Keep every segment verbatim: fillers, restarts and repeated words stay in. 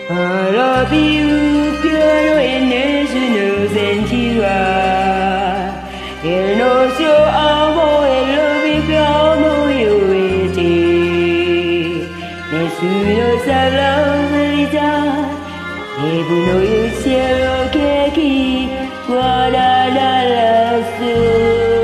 Ora più pieno e nessuno sentirà il nostro amore, lo viviamo io e te. Nessuno sa la verità, e buio il cielo che chi guarda da lassù.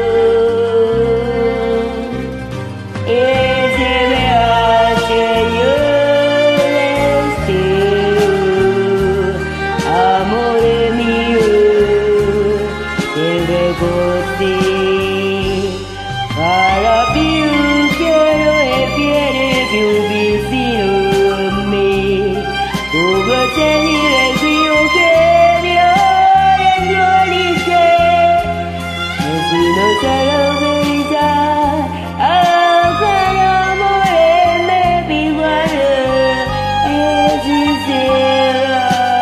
Para più chiaro e pieno più vicino a me, come sentire più che mi ora di sé. Nessuno sa la verità, anche l'amore me mi guarda esisterà.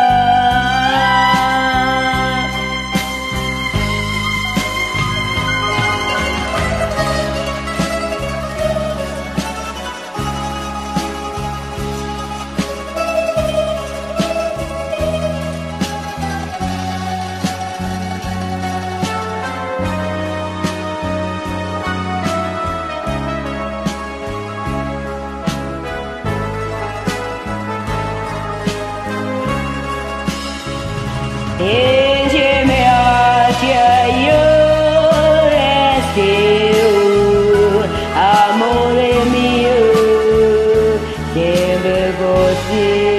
Insieme a te io resterò, amore mio, sempre così.